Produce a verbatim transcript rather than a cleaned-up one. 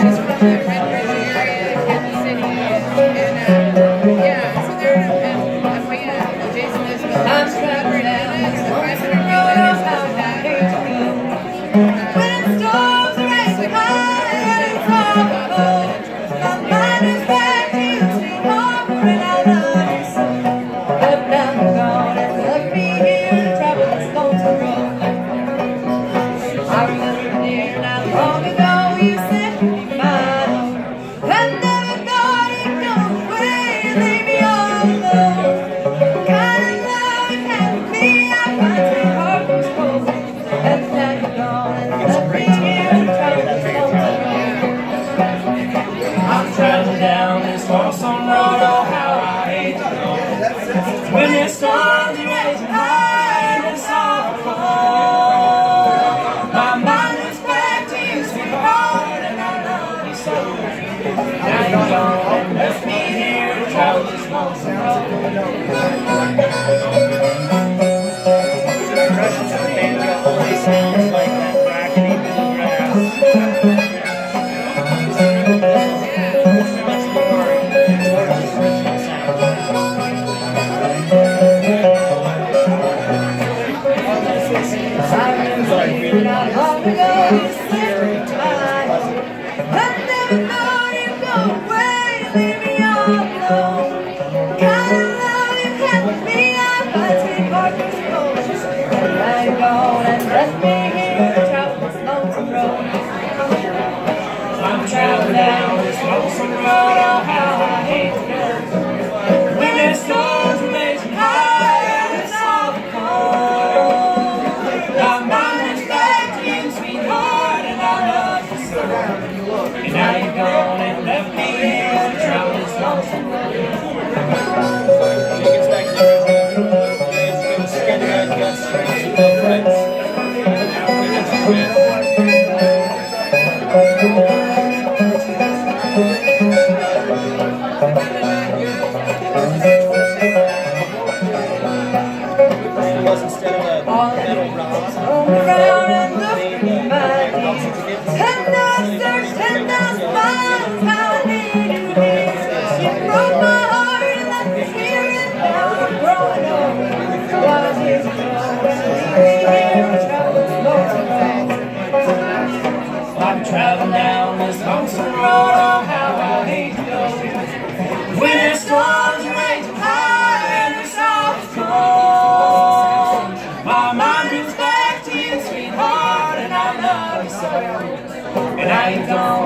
just from the Red Bridge area, Kansas City, and, and uh, yeah, so they're in Lafayette. Jason lives in the five hundred brothers, the five hundred brothers, and that. When storms race high and it's all cold, my mind is back to you, sweet harbor, and I love you so. Up, down, gone, and left me here to travel this lonesome road. I remember dear, not long ago you said you'd be mine. I never thought it'd go away and leave me all alone. Kind of love you had with me, I find sweet heart was cold. And now you're gone and left me here to travel this lonesome road. I'm traveling down this lonesome road, oh how I hate to go. When the storms are raging high and it's all cold, my mind is back to you, sweetheart, and I love you so. Now you're gone and left me here to travel this lonesome road. Russian banjo always sounds like that rackety bluegrass. Much more original sound. Not long ago you said you'd be mine. I never thought you'd go away and leave me all alone. Kind of love you had with me, I find sweet heart was cold. And now you're gone and left me here to travel this lonesome road. I'm traveling down this lonesome road, oh how I hate to go. When the storms are raging high and it's all cold, my mind is back to you, sweetheart, and I love you so. And now you're gone and left me here to travel this lonesome road. She gets back to the original. It's been together as best friends and no friends. Instead of a metal rock. Around and look at my knees, and I searched ten thousand miles how I need you here. You broke my heart and left me here, and now I'm growing old. Was years ago when you leave me here to travel this lonesome road. I'm traveling down this lonesome road, oh how I hate to go. When the storms are raging high and the south is cold, my mind moves back to you, sweetheart, and I love you so. And now you're gone